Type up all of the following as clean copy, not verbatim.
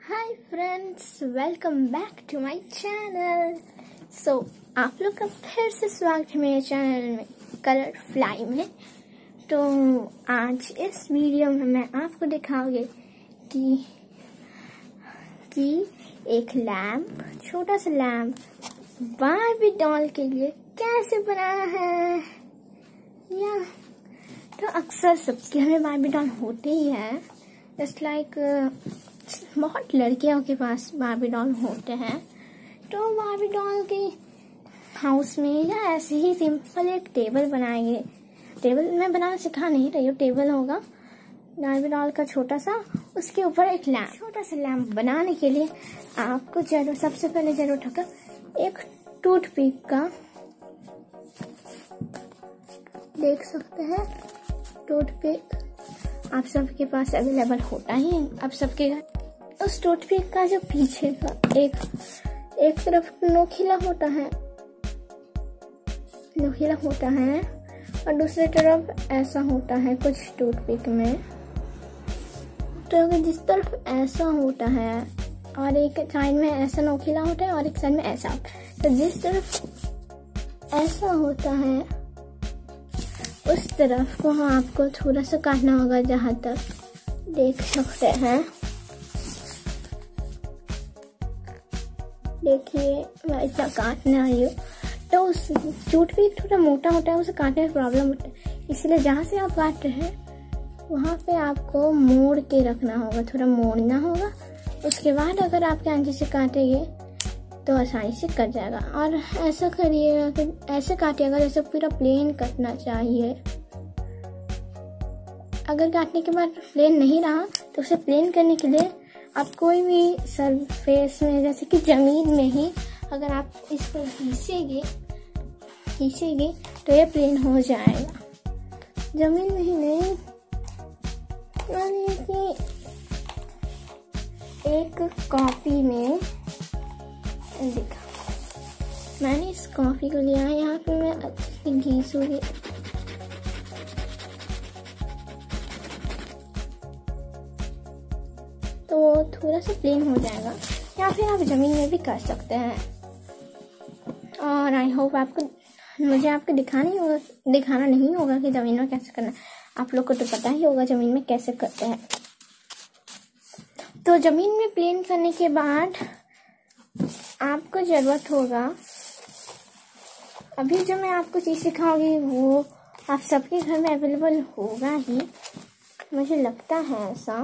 Hi friends, welcome back to my channel. So आप लोग का फिर से स्वागत है मेरे चैनल में कलर फ्लाई में। तो आज इस वीडियो में मैं आपको दिखाऊंगी कि एक लैम्प, छोटा सा लैम्प बारबी डॉल के लिए कैसे बनाया है। या तो अक्सर सबके हमें बारबी डॉल होते ही है, जस्ट लाइक बहुत लड़कियों के पास बारबी डॉल होते हैं। तो बारबी डॉल के हाउस में या ऐसे ही सिंपल एक टेबल बनाएंगे। टेबल मैं बनाना सिखा नहीं रही हूँ, टेबल होगा बारबी डॉल का छोटा सा, उसके ऊपर एक लैम्प। छोटा सा लैम्प बनाने के लिए आपको सबसे पहले जरूरत होगा एक टूथपिक का। देख सकते हैं टूथपिक आप सबके पास अवेलेबल होता ही है। आप सबके घर उस टूथपिक का जो पीछे का एक तरफ नोकीला होता है और दूसरी तरफ ऐसा होता है कुछ टूथपिक में। तो अगर जिस तरफ ऐसा होता है और एक साइड में ऐसा नोकीला होता है और एक साइड में ऐसा, तो जिस तरफ ऐसा होता है उस तरफ को आपको थोड़ा सा काटना होगा। जहाँ तक देख सकते हैं, देखिए मैं इतना काटने आई हूँ। तो उस टूथपिक थोड़ा मोटा होता है, उसे काटने में प्रॉब्लम होता है, इसलिए जहाँ से आप काट रहे हैं वहाँ पे आपको मोड़ के रखना होगा, थोड़ा मोड़ना होगा। उसके बाद अगर आप कैंची से काटेंगे तो आसानी से कट जाएगा। और ऐसा करिएगा कि ऐसे काटिएगा जैसे पूरा प्लेन कटना चाहिए। अगर काटने के बाद प्लेन नहीं रहा तो उसे प्लेन करने के लिए आप कोई भी सरफेस में, जैसे कि जमीन में ही अगर आप इसको खींचेंगे तो ये प्लेन हो जाएगा। जमीन में ही नहीं, मानिए कि एक कॉपी में देखा, मैंने इस कॉफी को लिया है। यहाँ पे मैं अच्छे से घिसूंगी। तो वो थोड़ा सा प्लेन हो जाएगा, या फिर आप जमीन में भी कर सकते हैं। और आई होप मुझे आपको दिखाना नहीं होगा कि जमीन में कैसे करना है। आप लोग को तो पता ही होगा जमीन में कैसे करते हैं। तो जमीन में प्लेन करने के बाद आपको जरूरत होगा, अभी जो मैं आपको चीज सिखाऊंगी वो आप सबके घर में अवेलेबल होगा ही, मुझे लगता है ऐसा,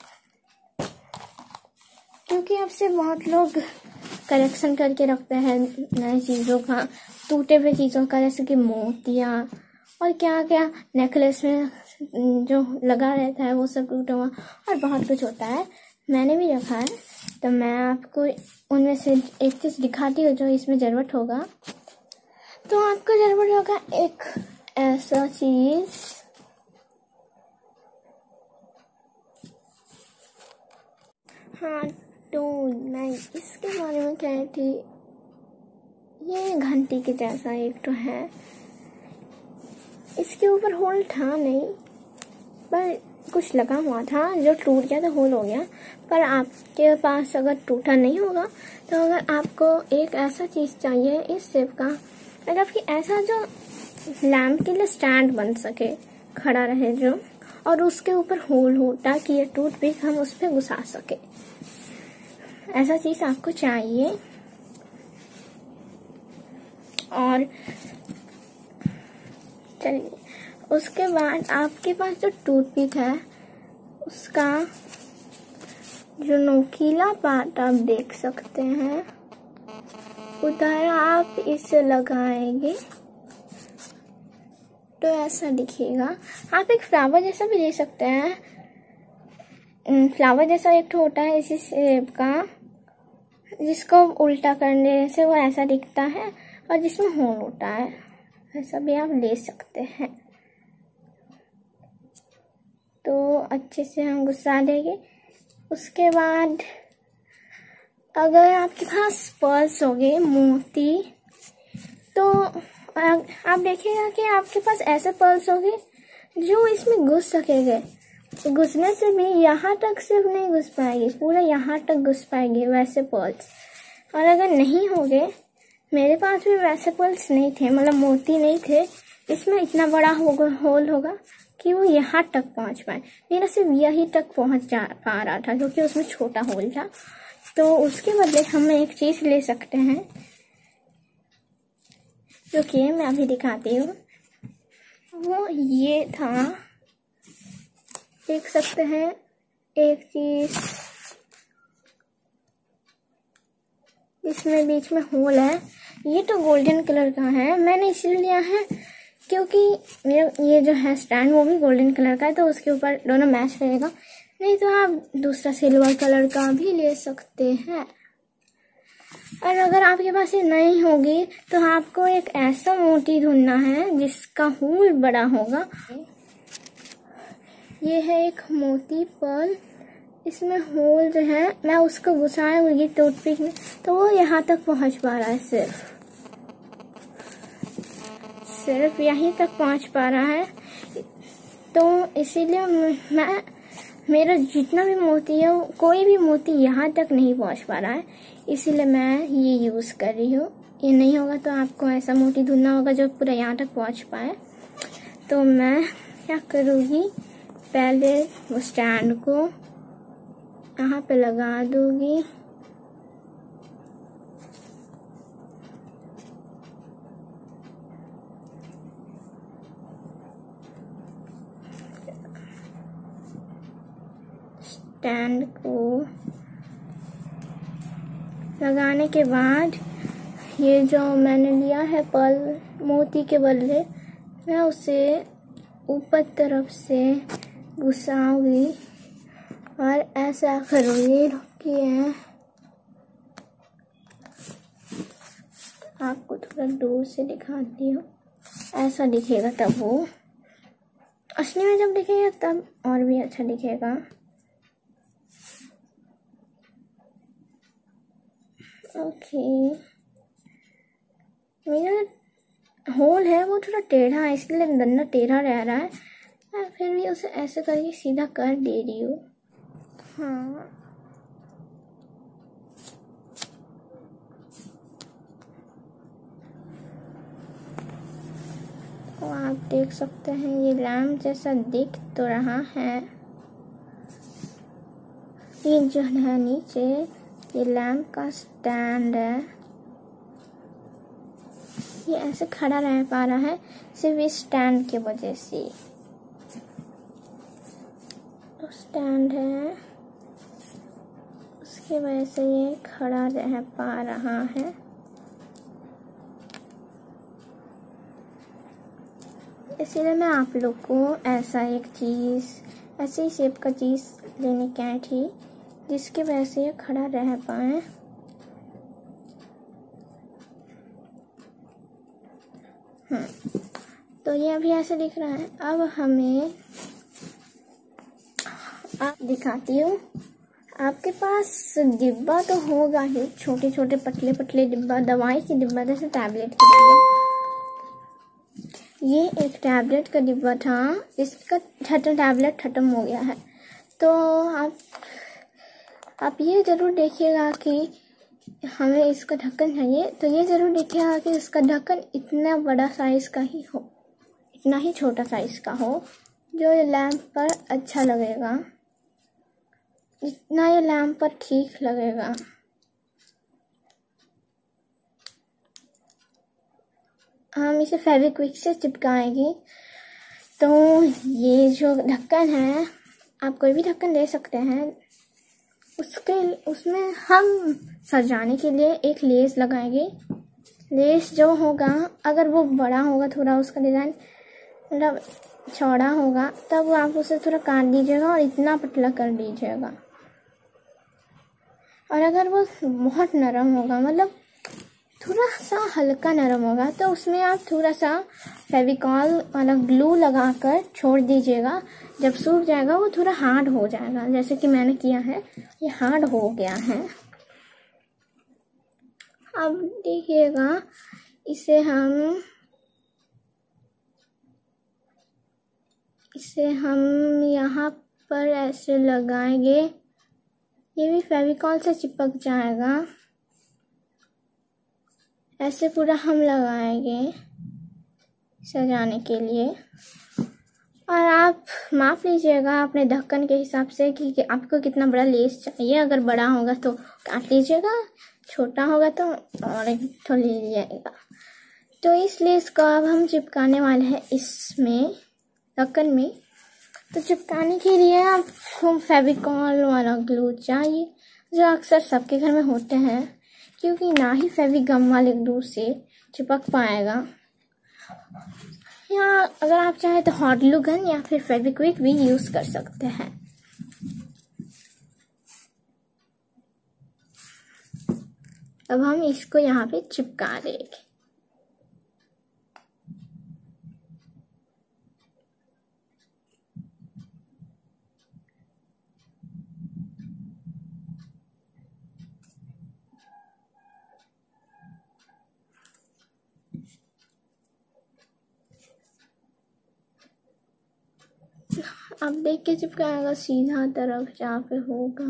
क्योंकि अब से बहुत लोग कलेक्शन करके रखते हैं नए चीज़ों का, टूटे हुए चीज़ों का, जैसे कि मोतियाँ और क्या क्या नेकलेस में जो लगा रहता है वो सब टूटा हुआ और बहुत कुछ होता है। मैंने भी रखा है, तो मैं आपको उनमें से एक चीज़ दिखाती हूँ जो इसमें ज़रूरत होगा। तो आपको ज़रूरत होगा एक ऐसा चीज़, हाँ, तो मैं इसके बारे में कह रही थी, ये घंटी के जैसा एक तो है। इसके ऊपर होल था नहीं, पर कुछ लगा हुआ था जो टूट गया तो होल हो गया। पर आपके पास अगर टूटा नहीं होगा तो अगर आपको एक ऐसा चीज़ चाहिए इस शेप का, मतलब कि ऐसा जो लैम्प के लिए स्टैंड बन सके, खड़ा रहे जो, और उसके ऊपर होल हो ताकि ये टूथपिक हम उस पर घुसा सके, ऐसा चीज़ आपको चाहिए। और चलिए, उसके बाद आपके पास जो टूथपिक है उसका जो नोकीला पार्ट आप देख सकते हैं, उधर आप इसे लगाएंगे तो ऐसा दिखेगा। आप एक फ्लावर जैसा भी ले सकते हैं, फ्लावर जैसा एक होता है इसी शेप का, जिसको उल्टा करने से वो ऐसा दिखता है, और जिसमें होल होता है, ऐसा भी आप ले सकते हैं। तो अच्छे से हम घुसा देंगे। उसके बाद अगर आपके पास पर्ल्स होंगे, मोती, तो आप देखिएगा कि आपके पास ऐसे पर्ल्स होंगे जो इसमें घुस सकेंगे। घुसने से भी यहाँ तक सिर्फ नहीं घुस पाएगी, पूरा यहाँ तक घुस पाएगी वैसे पर्ल्स। और अगर नहीं होंगे, मेरे पास भी वैसे पर्ल्स नहीं थे, मतलब मोती नहीं थे, इसमें इतना बड़ा होल होगा कि वो यहाँ तक पहुँच पाए। मेरा सिर्फ यही तक पहुँच जा पा रहा था क्योंकि उसमें छोटा होल था। तो उसके बदले हम एक चीज़ ले सकते हैं, जो कि मैं अभी दिखाती हूँ। वो ये था, देख सकते हैं एक चीज, इसमें बीच में होल है। ये तो गोल्डन कलर का है, मैंने इसलिए लिया है क्योंकि मेरा ये जो है स्टैंड वो भी गोल्डन कलर का है, तो उसके ऊपर दोनों मैच रहेगा। नहीं तो आप दूसरा सिल्वर कलर का भी ले सकते हैं। और अगर आपके पास ये नहीं होगी तो आपको एक ऐसा मोती ढूंढना है जिसका होल बड़ा होगा। ये है एक मोती पर्ल, इसमें होल जो है मैं उसको घुसाऊंगी टूथपिक में, तो वो यहाँ तक पहुँच पा रहा है, सिर्फ यहीं तक पहुँच पा रहा है। तो इसीलिए मैं, मेरा जितना भी मोती है कोई भी मोती यहाँ तक नहीं पहुँच पा रहा है, इसीलिए मैं ये यूज़ कर रही हूँ। ये नहीं होगा तो आपको ऐसा मोती ढूंढना होगा जो पूरा यहाँ तक पहुँच पाए। तो मैं क्या करूँगी, पहले वो स्टैंड को यहाँ पे लगा दूंगी। स्टैंड को लगाने के बाद ये जो मैंने लिया है पर्ल मोती के बदले, मैं उसे ऊपर तरफ से घुसाऊंगी और ऐसा करूँगी। रुकिए, आपको थोड़ा दूर से दिखाती हूँ। ऐसा दिखेगा तब वो, असली में जब दिखेगा तब और भी अच्छा दिखेगा। ओके, मेरा होल है वो थोड़ा टेढ़ा है, इसलिए दंडा टेढ़ा रह रहा है। मैं फिर भी उसे ऐसे करके सीधा कर दे रही हूँ। हाँ, तो आप देख सकते हैं ये लैम्प जैसा दिख तो रहा है। ये जो है नीचे ये लैम्प का स्टैंड है, ये ऐसे खड़ा रह पा रहा है सिर्फ इस स्टैंड की वजह से। तो स्टैंड है उसकी वजह से ये खड़ा रह पा रहा है। इसीलिए मैं आप लोग को ऐसा एक चीज़, ऐसे ही शेप का चीज़ लेने की आई थी जिसकी वजह से ये खड़ा रह पाए। तो ये अभी ऐसे दिख रहा है। अब हमें आप दिखाती हूँ, आपके पास डिब्बा तो होगा ही, छोटे छोटे पतले पतले डिब्बा, दवाई की डिब्बा, जैसे टैबलेट की डिब्बा। ये एक टैबलेट का डिब्बा था, इसका टैबलेट खत्म हो गया है। तो आप ये ज़रूर देखिएगा कि हमें इसका ढक्कन चाहिए, तो ये ज़रूर देखिएगा कि इसका ढक्कन इतना बड़ा साइज़ का ही हो, इतना ही छोटा साइज़ का हो जो ये लैंप पर अच्छा लगेगा, जितना ये लैंप पर ठीक लगेगा। हम इसे फेविक्विक से चिपकाएंगे। तो ये जो ढक्कन है, आप कोई भी ढक्कन ले सकते हैं, उसमें हम सजाने के लिए एक लेस लगाएंगे। लेस जो होगा, अगर वो बड़ा होगा थोड़ा, उसका डिज़ाइन मतलब चौड़ा होगा, तब आप उसे थोड़ा काट दीजिएगा और इतना पतला कर दीजिएगा। और अगर वो बहुत नरम होगा, मतलब थोड़ा सा हल्का नरम होगा, तो उसमें आप थोड़ा सा फेविकॉल वाला ग्लू लगाकर छोड़ दीजिएगा। जब सूख जाएगा वो थोड़ा हार्ड हो जाएगा, जैसे कि मैंने किया है, ये हार्ड हो गया है। अब देखिएगा, इसे हम यहाँ पर ऐसे लगाएंगे, ये भी फेविकॉल से चिपक जाएगा। ऐसे पूरा हम लगाएंगे सजाने के लिए। और आप माप लीजिएगा अपने ढक्कन के हिसाब से कि आपको कितना बड़ा लेस चाहिए। अगर बड़ा होगा तो काट लीजिएगा, छोटा होगा तो और एक तो ले लीजिएगा। तो इस लेस को अब हम चिपकाने वाले हैं इसमें ढक्कन में। तो चिपकाने के लिए आपको फेविकॉल वाला ग्लू चाहिए, जो अक्सर सबके घर में होते हैं, क्योंकि ना ही फेविगम वाले ग्लू से चिपक पाएगा। या अगर आप चाहें तो हॉट ग्लू गन या फिर फेविक्विक भी यूज कर सकते हैं। अब हम इसको यहाँ पे चिपका देंगे। आप देख के चिपकाएगा सीधा तरफ जहाँ पे होगा।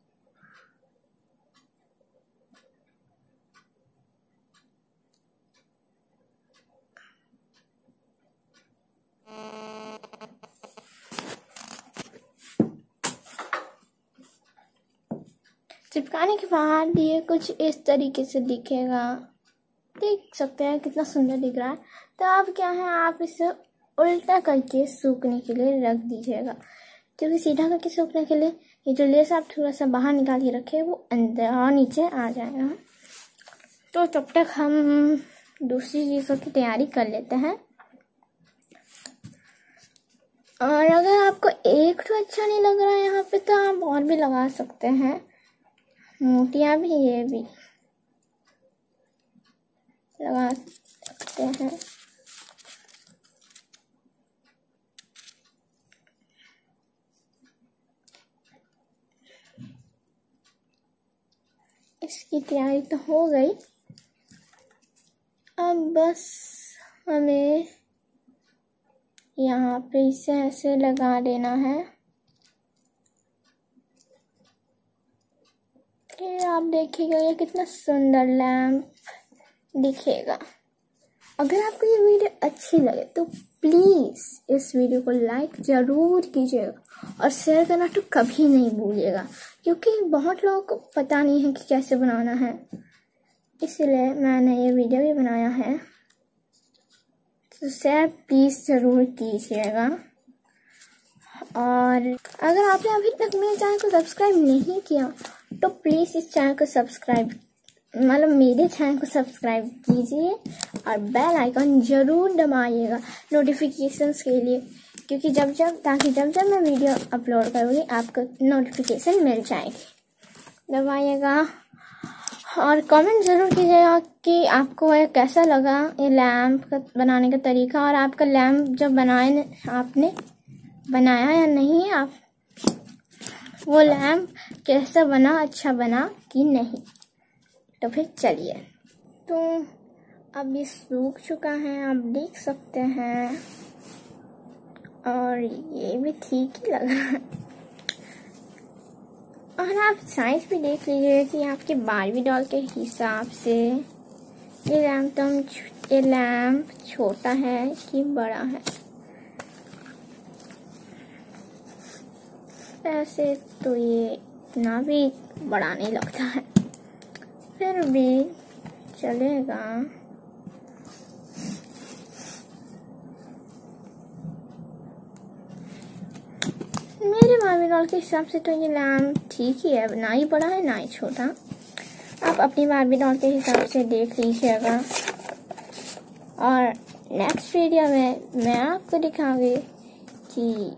चिपकाने के बाद ये कुछ इस तरीके से दिखेगा, देख सकते हैं कितना सुंदर दिख रहा है। तो अब क्या है, आप इसे उल्टा करके सूखने के लिए रख दीजिएगा, क्योंकि सीधा करके सूखने के लिए ये जो लेस आप थोड़ा सा बाहर निकाल के रखे वो अंदर और नीचे आ जाएगा। तो तब तक हम दूसरी चीज़ों की तैयारी कर लेते हैं। और अगर आपको एक तो अच्छा नहीं लग रहा है यहाँ पे, तो आप और भी लगा सकते हैं, मोतियाँ भी ये भी लगा सकते हैं। इसकी तैयारी तो हो गई। अब बस हमें यहाँ पे इसे ऐसे लगा देना है। फिर आप देखिएगा ये कितना सुंदर लैंप दिखेगा। अगर आपको ये वीडियो अच्छी लगे तो प्लीज़ इस वीडियो को लाइक ज़रूर कीजिएगा और शेयर करना तो कभी नहीं भूलिएगा, क्योंकि बहुत लोगों को पता नहीं है कि कैसे बनाना है, इसलिए मैंने ये वीडियो भी बनाया है। तो शेयर प्लीज़ ज़रूर कीजिएगा। और अगर आपने अभी तक मेरे चैनल को सब्सक्राइब नहीं किया तो प्लीज़ इस चैनल को सब्सक्राइब, मतलब मेरे चैनल को सब्सक्राइब कीजिए और बेल आइकन ज़रूर दबाइएगा नोटिफिकेशंस के लिए, क्योंकि ताकि जब जब मैं वीडियो अपलोड करूँगी आपको नोटिफिकेशन मिल जाएगी। दबाइएगा और कमेंट ज़रूर कीजिएगा कि आपको यह कैसा लगा, ये लैम्प का बनाने का तरीका, और आपका लैम्प जब आपने बनाया या नहीं, आप वो लैम्प कैसा बना, अच्छा बना कि नहीं। तो फिर चलिए, तो अब ये सूख चुका है, आप देख सकते हैं, और ये भी ठीक ही लग रहा है। और आप साइज भी देख लीजिए कि आपके बारबी डॉल के हिसाब से ये लैम्प छोटा है कि बड़ा है। ऐसे तो ये इतना भी बड़ा नहीं लगता है, फिर भी चलेगा। मेरे बारबी डॉल के हिसाब से तो ये लैम्प ठीक ही है, ना ही बड़ा है ना ही छोटा। आप अपनी बारबी डॉल के हिसाब से देख लीजिएगा। और नेक्स्ट वीडियो में मैं आपको दिखाऊंगी कि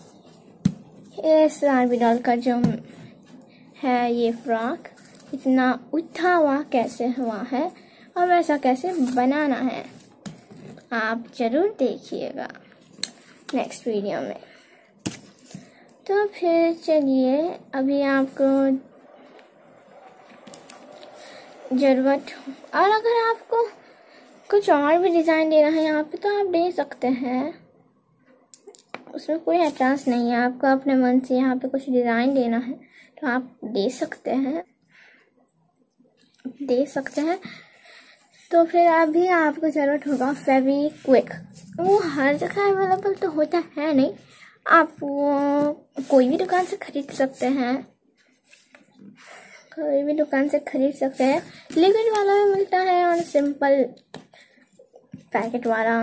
इस बारबी डॉल का जो है ये फ्रॉक इतना उठा हुआ कैसे हुआ है और वैसा कैसे बनाना है। आप जरूर देखिएगा नेक्स्ट वीडियो में। तो फिर चलिए, अभी आपको ज़रूरत और अगर आपको कुछ और भी डिज़ाइन देना है यहाँ पे तो आप दे सकते हैं, उसमें कोई एंट्रेंस नहीं है। आपको अपने मन से यहाँ पे कुछ डिज़ाइन देना है तो आप दे सकते हैं, तो फिर अभी आपको ज़रूरत होगा फेविक्विक। वो हर जगह अवेलेबल तो होता है नहीं, आप वो कोई भी दुकान से खरीद सकते हैं, लिक्विड वाला भी मिलता है और सिंपल पैकेट वाला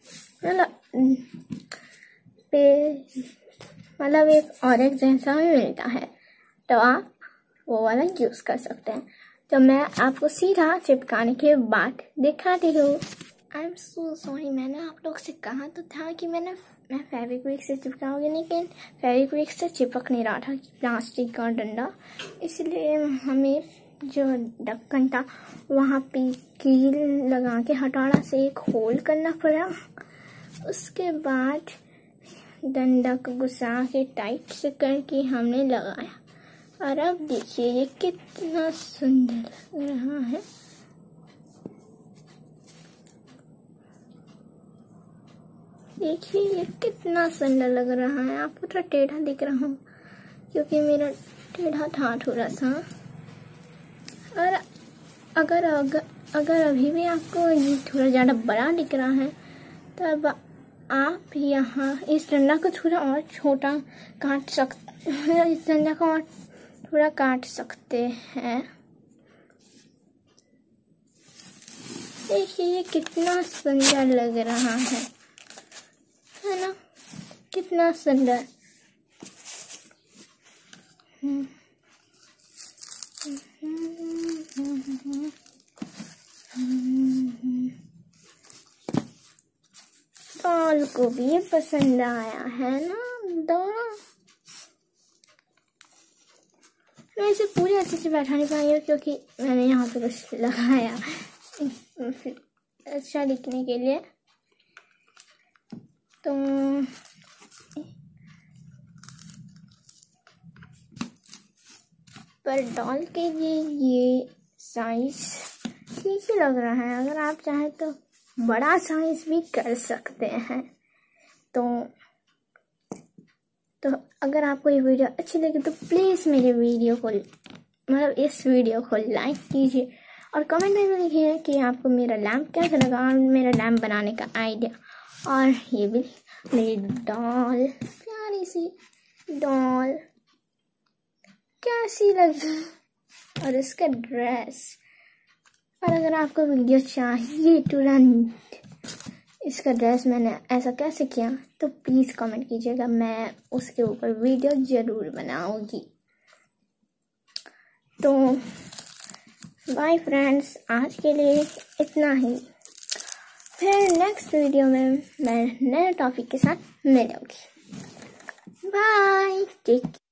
मतलब एक ऑरेंज जैसा भी मिलता है, तो आप वो वाला यूज़ कर सकते हैं। तो मैं आपको सीधा चिपकाने के बाद दिखाती हूँ। आई एम सो सॉरी, मैंने आप लोग से कहा तो था कि मैं फेविक्विक से चिपकाऊंगी, लेकिन फेविक्विक से चिपक नहीं रहा था, प्लास्टिक का डंडा, इसलिए हमें जो ढक्कन था वहाँ पे कील लगा के हथौड़ा से एक होल करना पड़ा। उसके बाद डंडा को घुसा के टाइट से करके हमने लगाया, और अब देखिए ये कितना सुंदर लग रहा है। देखिए ये कितना सुंदर लग रहा है। आपको थोड़ा टेढ़ा दिख रहा हूँ क्योंकि मेरा टेढ़ा था थोड़ा सा। और अगर अभी भी आपको ये थोड़ा ज़्यादा बड़ा दिख रहा है तो अब आप यहाँ इस डंडा को थोड़ा और छोटा काट सकते हैं, इस डंडा को और थोड़ा काट सकते हैं। देखिए ये कितना सुंदर लग रहा है ना, कितना सुंदर। डॉल को भी पसंद आया है ना दोनों। मैं इसे पूरी अच्छे से बैठा नहीं पाई हूँ क्योंकि मैंने यहाँ पे कुछ लगाया अच्छा दिखने के लिए। तो पर डॉल के लिए ये साइज ठीक ही लग रहा है। अगर आप चाहें तो बड़ा साइज भी कर सकते हैं। तो अगर आपको ये वीडियो अच्छी लगे तो प्लीज़ मेरे वीडियो को इस वीडियो को लाइक कीजिए और कमेंट में भी लिखिए कि आपको मेरा लैम्प कैसा लगा और मेरा लैम्प बनाने का आइडिया। और ये भी मेरी डॉल, प्यारी सी डॉल कैसी लगी, और इसका ड्रेस। और अगर आपको वीडियो चाहिए तुरंत इसका ड्रेस मैंने ऐसा कैसे किया तो प्लीज़ कमेंट कीजिएगा, मैं उसके ऊपर वीडियो ज़रूर बनाऊंगी। तो बाय फ्रेंड्स, आज के लिए इतना ही। फिर नेक्स्ट वीडियो में मैं नए टॉपिक के साथ मिलूंगी। Bye, take